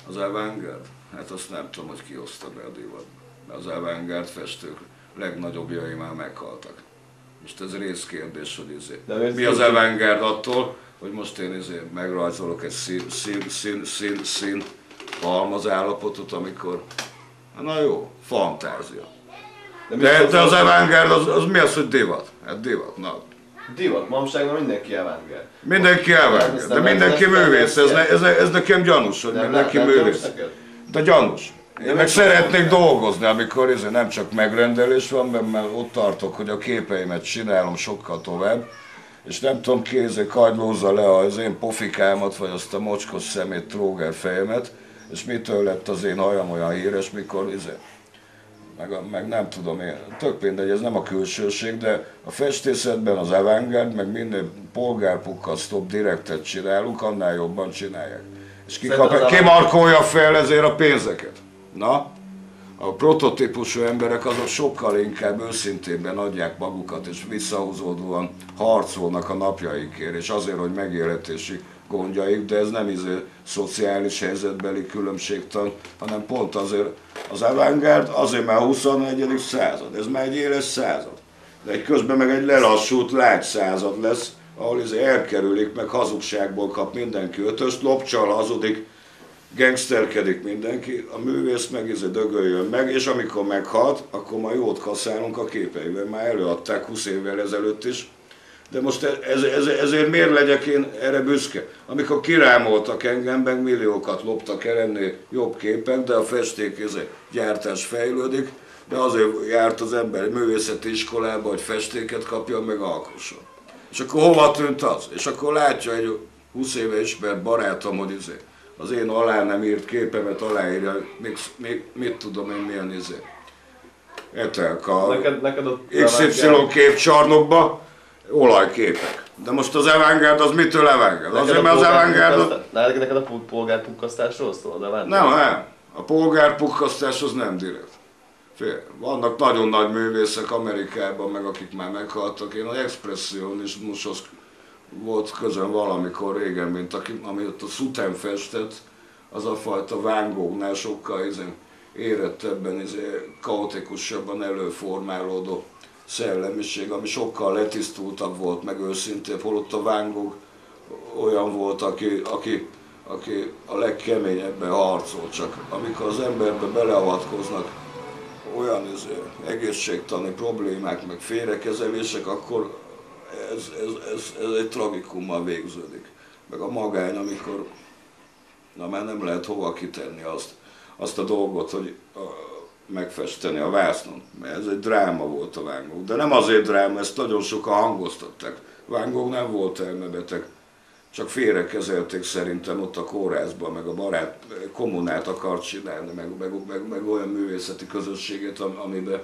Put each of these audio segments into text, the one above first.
Az avantgárd? Hát azt nem tudom, hogy ki hozta be a divatba. Az avantgárd festők legnagyobbjai már meghaltak. Most ez részkérdés, hogy mi az avantgárd attól, hogy most én megrajzolok egy szín halmazállapotot, amikor, na jó, fantázia. De az avantgárd az mi az, hogy divat? Hát divat, na. Divat, manapság mindenki avantgárd. Mindenki avantgárd, de mindenki művész, ez nekem gyanús, hogy mindenki művész. De gyanús. Én meg szeretnék dolgozni, amikor nem csak megrendelés van, mert ott tartok, hogy a képeimet csinálom sokkal tovább, és nem tudom ki kagylózza le az én pofikámat, vagy azt a mocskos szemét, tróger fejemet, és mitől lett az én hajam olyan híres, mikor meg nem tudom én, tök mindegy, ez nem a külsőség, de a festészetben az avantgárd, meg minden polgárpukkasztóbb direktet csinálunk, annál jobban csinálják. És ki markolja fel ezért a pénzeket? Na? A prototípusú emberek azok sokkal inkább őszintében adják magukat, és visszahúzódóan harcolnak a napjaikért, és azért, hogy megélhetési gondjaik, de ez nem szociális helyzetbeli különbségtan, hanem pont azért az avantgárd, azért már a 21. század, ez már egy éles század. De egy közben meg egy lelassult lágy század lesz, ahol elkerülik, meg hazugságból kap mindenki ötöst, lopcsal hazudik, gangsterkedik mindenki, a művész meg dögöljön meg, és amikor meghalt, akkor majd jót kaszálunk a képeivel. Már előadták 20 évvel ezelőtt is. De most ezért miért legyek én erre büszke? Amikor kirámoltak engem, meg milliókat loptak el, ennél jobb képek, de a festék gyártás fejlődik, de azért járt az ember művészeti iskolába, hogy festéket kapjon, meg alkosson. És akkor hova tűnt az? És akkor látja egy 20 éve ismert barátom, hogy az én alá nem írt képemet aláírja, mit tudom én milyen Etelka, XY képcsarnokba, olajképek. De most az avantgárd az mitől avantgárd? Azért, mert az avantgárd... Neked a polgárpukkasztásról szól az avantgárd? Nem. A polgárpukkasztás az nem direkt. Vannak nagyon nagy művészek Amerikában, meg akik már meghaltak. Én az expresszionizmushoz volt közön valamikor régen, mint amit a Sutem festett, az a fajta Van Gognál sokkal érettebben, kaotikusabban előformálódó szellemiség, ami sokkal letisztultabb volt, meg őszintébb, holott a Van Gogh olyan volt, aki a legkeményebben harcol, csak amikor az emberbe beleavatkoznak olyan egészségtani problémák, meg félrekezelések, akkor ez egy tragikummal végződik. Meg a magány, amikor már nem lehet hova kitenni azt a dolgot, hogy megfesteni a vásznon. Mert ez egy dráma volt a Van Gogh. De nem azért dráma, ezt nagyon sokan hangoztatták. Van Gogh nem volt elmebeteg, csak félrekezelték szerintem ott a kórházban, meg a barát kommunát akart csinálni, meg olyan művészeti közösséget, amiben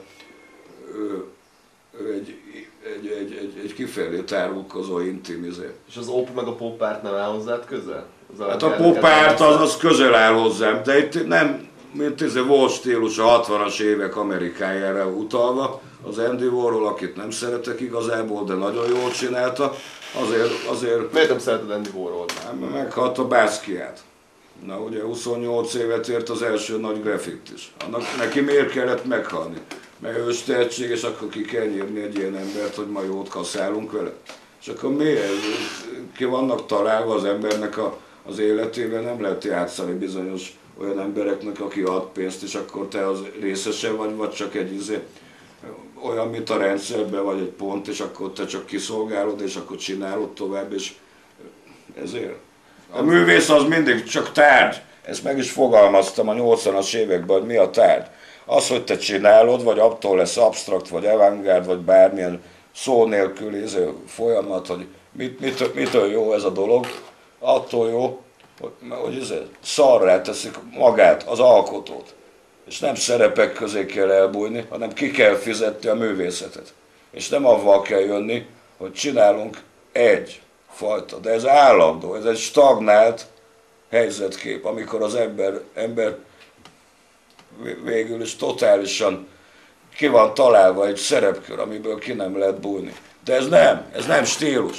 egy kifelé tárulkozó intim. És az OP meg a pop art nem áll hozzád közel? Hát a pop art az közel áll hozzám, de itt nem, mint volt stílus a 60-as évek Amerikájára utalva, az Andy Warhol, akit nem szeretek igazából, de nagyon jól csinálta, azért... Miért nem szereted Andy Warholt? Meghalt a Basquiat. Na ugye 28 évet ért az első nagy graffit is. Neki miért kellett meghalni? Mert ős tehetség, és akkor ki kell nyírni egy ilyen embert, hogy ma jót kaszálunk vele. És akkor miért? Ki vannak találva az embernek az életében, nem lehet játszani bizonyos olyan embereknek, aki ad pénzt, és akkor te az részese vagy csak egy olyan, mint a rendszerben, vagy egy pont, és akkor te csak kiszolgálod, és akkor csinálod tovább, és ezért. A művész az mindig csak tárgy. Ezt meg is fogalmaztam a 80-as években, hogy mi a tárgy. Az, hogy te csinálod, vagy attól lesz absztrakt, vagy avantgárd, vagy bármilyen szó nélküli folyamat, hogy mitől jó ez a dolog, attól jó, hogy szarrá teszik magát, az alkotót. És nem szerepek közé kell elbújni, hanem ki kell fizetni a művészetet. És nem avval kell jönni, hogy csinálunk egy fajta, de ez állandó, ez egy stagnált helyzetkép, amikor az ember végül is totálisan ki van találva egy szerepkör, amiből ki nem lehet bújni. De ez nem stílus.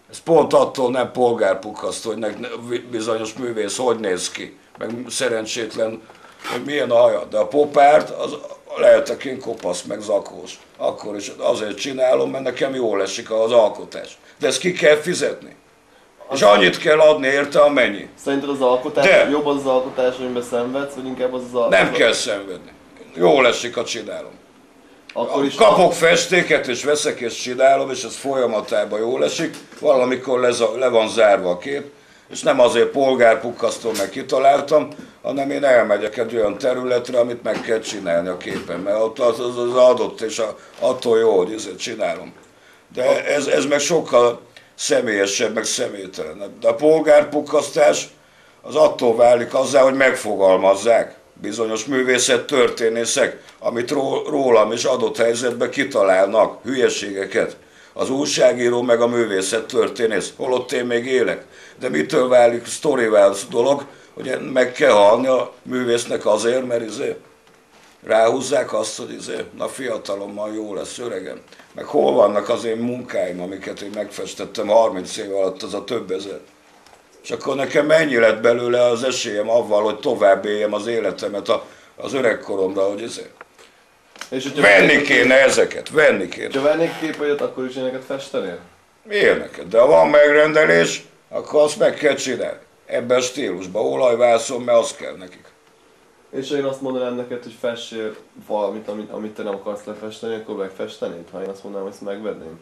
Ez pont attól nem polgárpukkasztó, hogy bizonyos művész hogy néz ki, meg szerencsétlen, hogy milyen a haja. De a popárt, az lehetek én kopasz, meg zakós. Akkor is azért csinálom, mert nekem jól esik az alkotás. De ezt ki kell fizetni. És annyit kell adni érte, amennyi. Szerinted az alkotás, jobb az alkotás, amiben szenvedsz, vagy inkább az alkotás? Nem kell szenvedni. Jól esik, ha csinálom. Kapok festéket, és veszek, és csinálom, és ez folyamatában jól esik. Valamikor le van zárva a kép, és nem azért polgárpukkasztól meg kitaláltam, hanem én elmegyek egy olyan területre, amit meg kell csinálni a képen, mert ott az adott, és attól jó, hogy ezért csinálom. De ez meg sokkal személyesebb, meg személytelenebb. De a polgárpukkasztás az attól válik azzá, hogy megfogalmazzák bizonyos művészettörténészek, amit rólam is adott helyzetben kitalálnak, hülyeségeket. Az újságíró meg a művészettörténész, holott én még élek. De mitől válik sztorivá dolog, hogy meg kell halni a művésznek azért, mert ráhúzzák azt, hogy na fiatalommal jó lesz, öregem. Meg hol vannak az én munkáim, amiket én megfestettem 30 év alatt, az a több ezer. És akkor nekem mennyi lett belőle az esélyem avval, hogy tovább éljem az életemet az öregkoromra, hogy venni kéne ezeket, venni kéne. Ha vennék képeket, akkor is éneket festenél? Ilyeneket, de ha van megrendelés, akkor azt meg kell csinálni. Ebben a stílusban, olajvászon, mert az kell nekik. És ha én azt mondanám neked, hogy fessél valamit, amit te nem akarsz lefesteni, akkor megfestenéd, ha én azt mondanám, hogy ezt megvedném?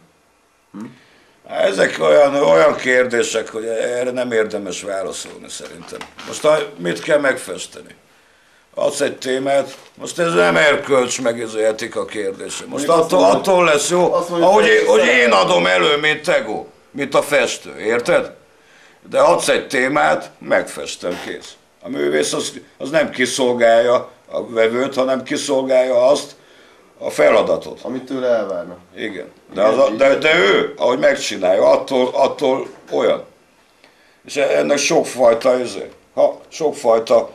Ezek olyan kérdések, hogy erre nem érdemes válaszolni szerintem. Most mit kell megfesteni? Adsz egy témát, most ez nem erkölcs meg ez etika kérdése. Most attól lesz jó, hogy én adom elő, mint tegó, mint a festő, érted? De adsz egy témát, megfestem, kész. A művész az nem kiszolgálja a vevőt, hanem kiszolgálja azt, a feladatot. Amit tőle elvárnak. Igen. De ő, ahogy megcsinálja, attól olyan. És ennek sokfajta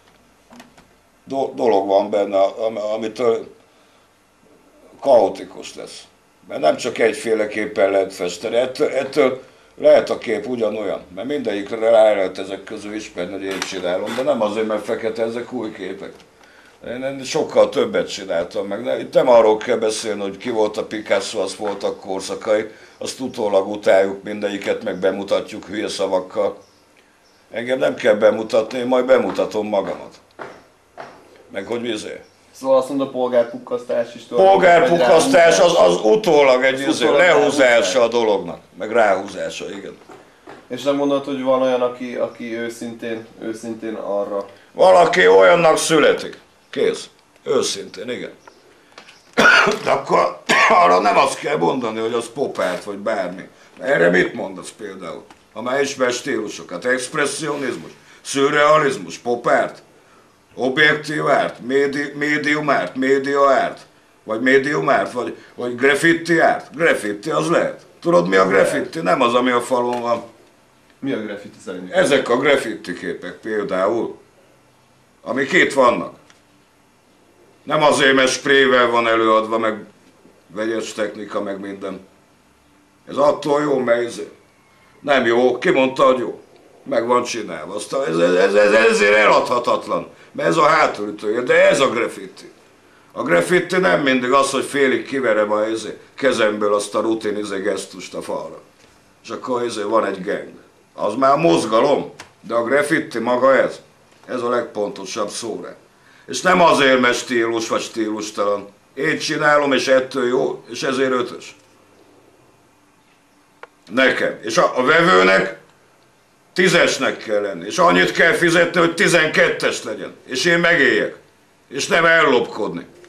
dolog van benne, amitől kaotikus lesz. Mert nem csak egyféleképpen lehet festeni. Ettől lehet a kép ugyanolyan, mert mindegyikre rá lehet ezek közül ismerni, hogy én csinálom, de nem azért, mert fekete, ezek új képek. Én sokkal többet csináltam meg. Itt nem arról kell beszélni, hogy ki volt a Picasso, az voltak korszakai, azt utólag utáljuk mindegyiket, meg bemutatjuk hülye szavakkal. Engem nem kell bemutatni, én majd bemutatom magamat. Meg hogy Szóval azt mondod, a polgárpukkasztás is. Polgárpukkasztás az utólag egy lehúzása a dolognak, meg ráhúzása, igen. És nem mondod, hogy van olyan, aki őszintén arra... Valaki olyannak születik. Kész. Őszintén, igen. De akkor arra nem azt kell mondani, hogy az popárt, vagy bármi. Erre mit mondasz például? Ha már ismer stílusokat. Expressionizmus, szürrealizmus, popárt, objektív árt, médium árt, média árt, vagy médium árt, vagy graffiti árt. Graffiti az lehet. Tudod mi a graffiti? Nem az, ami a falon van. Mi a graffiti szerint? Ezek a graffiti képek például, amik itt vannak. Nem azért, mert sprével van előadva, meg vegyes technika, meg minden. Ez attól jó, mert nem jó. Ki mondta, hogy jó? Meg van csinálva. Ez ezért eladhatatlan, mert ez a hátulütője, de ez a graffiti. A graffiti nem mindig az, hogy félig kiverem a kezemből azt a rutin gesztust a falra. És akkor van egy gang. Az már mozgalom, de a graffiti maga ez. Ez a legpontosabb szó rá. És nem azért, mert stílus vagy stílustalan. Én csinálom, és ettől jó, és ezért 5-ös. Nekem. És a vevőnek 10-esnek kell lenni. És annyit kell fizetni, hogy 12-es legyen. És én megéljek. És nem ellopkodni.